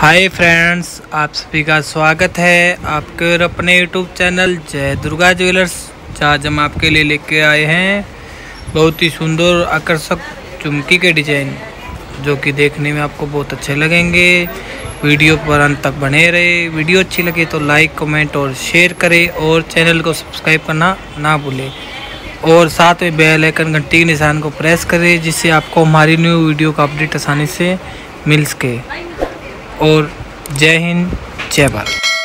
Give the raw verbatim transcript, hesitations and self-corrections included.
Hi friends, आप सभी का स्वागत है आपके और अपने यूट्यूब चैनल जय दुर्गा ज्वेलर्स। आज हम आपके लिए लेके आए हैं बहुत ही सुंदर आकर्षक चुमकी के डिजाइन, जो कि देखने में आपको बहुत अच्छे लगेंगे। वीडियो पर अंत तक बने रहे। वीडियो अच्छी लगे तो लाइक कमेंट और शेयर करें और चैनल को सब्सक्राइब करना ना भूलें और साथ में बेल आइकन घंटी के निशान को प्रेस करें, जिससे आपको हमारी न्यू वीडियो का अपडेट आसानी से मिल सके। और जय हिंद, जय भारत।